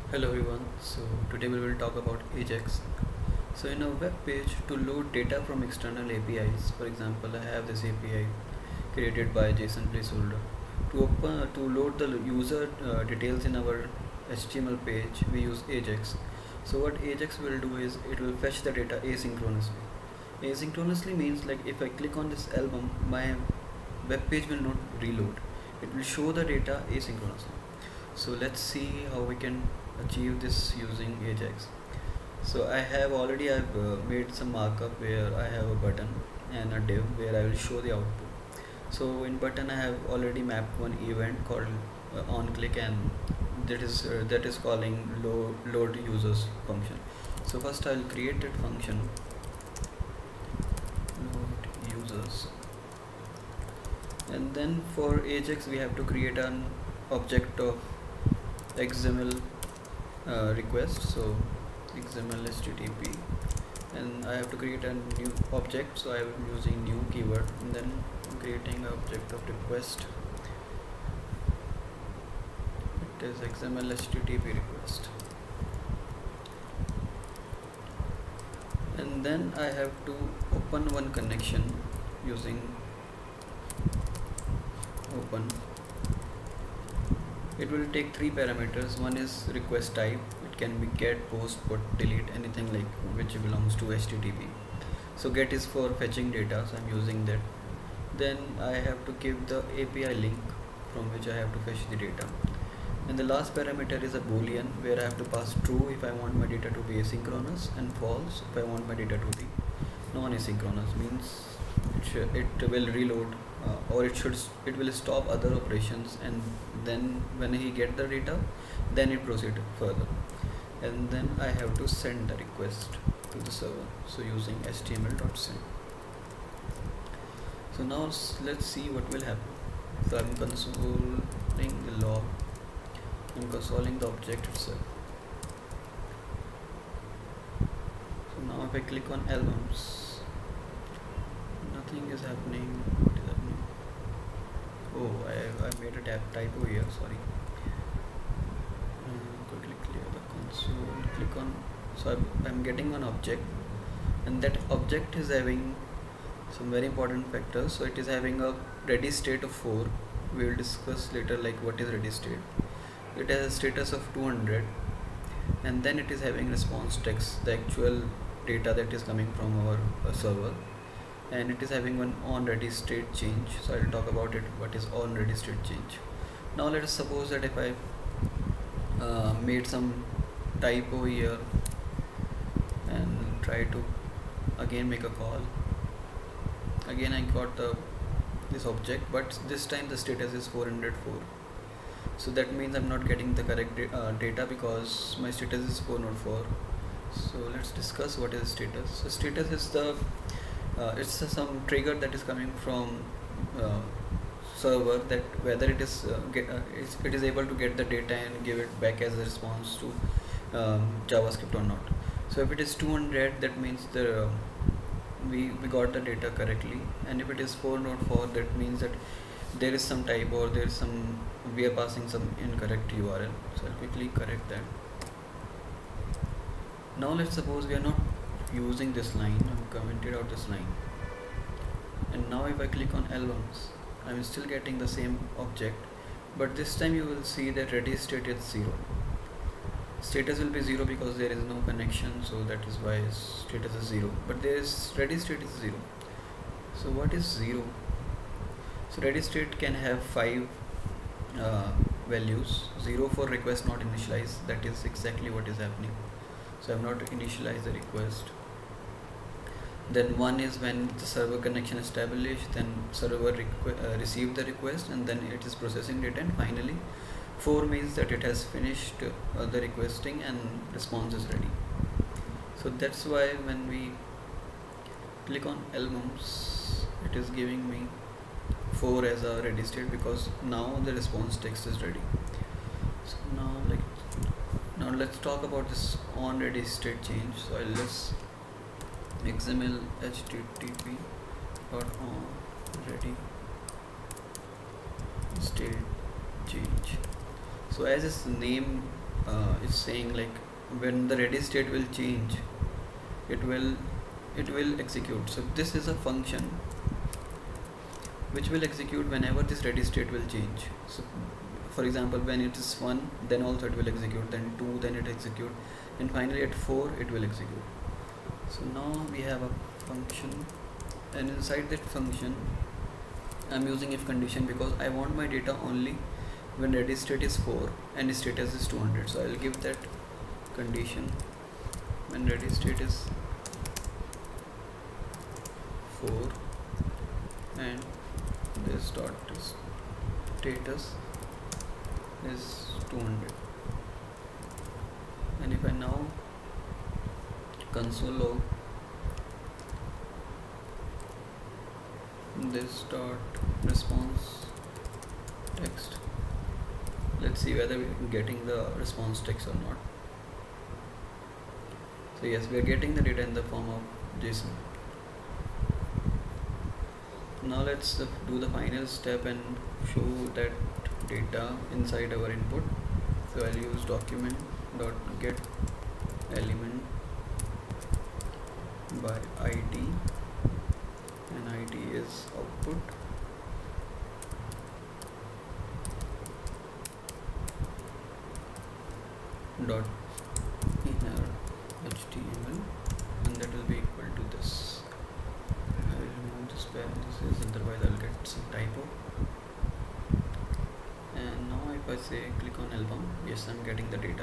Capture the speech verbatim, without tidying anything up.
Hello everyone, so today we will talk about AJAX. So in a web page, to load data from external A P Is, for example I have this A P I created by JSON placeholder. To open, to load the user uh, details in our H T M L page, we use AJAX. So what AJAX will do is it will fetch the data asynchronously. Asynchronously means like if I click on this album, my web page will not reload. It will show the data asynchronously. So let's see how we can achieve this using AJAX. So I have already I've uh, made some markup where I have a button and a div where I will show the output. So in button I have already mapped one event called uh, on click, and that is uh, that is calling load, load users function. So first I will create that function, load users, and then for AJAX we have to create an object of X M L uh, request. So X M L H T T P, and I have to create a new object, so I am using new keyword, and then I'm creating an object of request. It is X M L H T T P request, and then I have to open one connection using open. It will take three parameters. One is request type. It can be get, post, put, delete, anything like which belongs to H T T P. So get is for fetching data, so I'm using that. Then I have to give the A P I link from which I have to fetch the data. And the last parameter is a boolean where I have to pass true if I want my data to be asynchronous, and false if I want my data to be non-asynchronous. Means it, should, it will reload uh, or it should it will stop other operations, and then when he get the data, then it proceed further, and then I have to send the request to the server, so using H T M L dot send. So now let's see what will happen. So I'm consoling the log, I'm consoling the object itself. So now if I click on albums, nothing is happening. What is happening? Oh, I, I made a tab typo here, sorry. Uh, quickly clear the console, click on, so I'm, I'm getting one object, and that object is having some very important factors. So it is having a ready state of four. We will discuss later like what is ready state. It has a status of two hundred, and then it is having response text, the actual data that is coming from our uh, server, and it is having one on ready state change. So I'll talk about it, what is on ready state change. Now let us suppose that if I uh, made some typo here and try to again make a call, again I got the this object, but this time the status is four hundred four. So that means I'm not getting the correct da uh, data because my status is four hundred four. So let's discuss what is status. So status is the uh, it's uh, some trigger that is coming from uh, server, that whether it is uh, get, uh, it's, it is able to get the data and give it back as a response to um, JavaScript or not. So if it is two hundred, that means the uh, we, we got the data correctly, and if it is four hundred four, that means that there is some typo, or there is some, we are passing some incorrect U R L. So I'll quickly correct that. Now let's suppose we are not using this line, I've commented out this line, and now if I click on albums, I'm still getting the same object, but this time you will see that ready state is zero. Status will be zero because there is no connection, so that is why status is zero, but there is ready state is zero. So what is zero? So ready state can have five uh, values. Zero for request not initialized, that is exactly what is happening. So I have not initialized the request. Then one is when the server connection established, then server uh, received the request, and then it is processing data, and finally four means that it has finished uh, the requesting and response is ready. So that's why when we click on albums, it is giving me four as a ready state, because now the response text is ready. So now like now let's talk about this on ready state change. So I'll just X M L H T T P dot on ready state change. So as its name uh, is saying like when the ready state will change, it will it will execute. So this is a function which will execute whenever this ready state will change. So for example, when it is one, then also it will execute, then two, then it execute, and finally at four it will execute. So now we have a function, and inside that function I'm using if condition because I want my data only when ready state is four and status is two hundred. So I'll give that condition when ready state is four and this dot status is two hundred. And if I now console log this dot response text, let's see whether we're getting the response text or not. So yes, we are getting the data in the form of JSON. Now let's uh, do the final step and show that data inside our input. So I'll use document dot get element by I D, and I D is output. Dot inner H T M L, and that will be equal to this. I will remove this parenthesis, otherwise I'll get some typo. And now if I say click on album, yes, I'm getting the data.